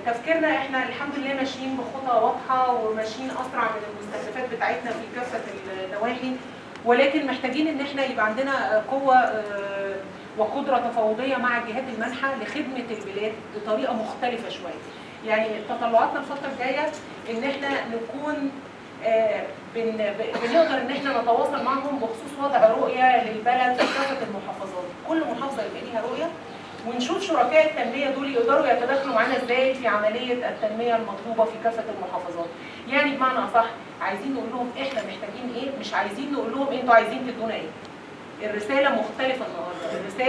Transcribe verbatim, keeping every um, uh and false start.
تفكيرنا احنا الحمد لله ماشيين بخطى واضحه وماشيين اسرع من المستهدفات بتاعتنا في كافه النواحي، ولكن محتاجين ان احنا يبقى عندنا قوه وقدره تفاوضيه مع الجهات المانحه لخدمه البلاد بطريقه مختلفه شويه. يعني تطلعاتنا الفتره الجايه ان احنا نكون بنقدر ان احنا نتواصل معهم بخصوص وضع رؤيه للبلد في كافه المحافظات، كل محافظه يبقى ليها رؤيه، ونشوف شركاء التنميه دول يقدروا يتداخلوا معانا ازاي في عمليه التنميه المطلوبه في كافه المحافظات. يعني بمعنى اصح عايزين نقول لهم احنا محتاجين ايه، مش عايزين نقول لهم انتوا عايزين تدونا ايه. الرساله مختلفه النهارده، الرساله